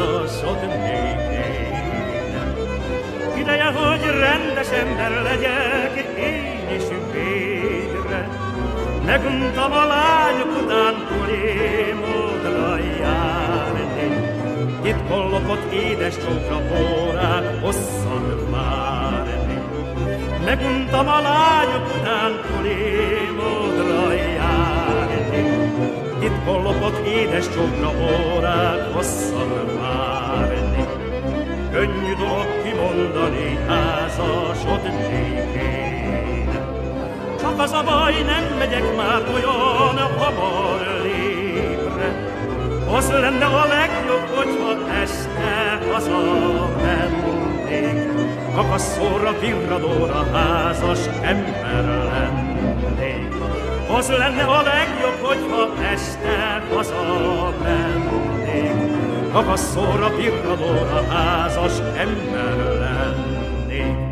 házasodnék én. Ideje, hogy rendes ember legyek én is végre. Meguntam a lányok után polémodra járni. Titkollopott édes csókra órák hosszan várni. Meguntam a lányok után polémodra járni. Titkollopott édes csókra órák hosszan várni. Könnyű dolog kimondani, házasodnék én. Csak az a baj, nem megyek már olyan hamar lépre. Az lenne a legjobb, hogyha este hazamennék. Kakasszóra, virradóra házas ember lennék. Az lenne a legjobb, hogyha este hazamennék. Kakasszóra, virradóra házas ember lennék.